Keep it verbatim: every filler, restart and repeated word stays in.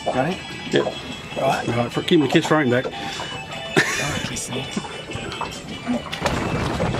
Got it? Yeah. All right. All right, for keeping the kids frame back. All right, Kissy.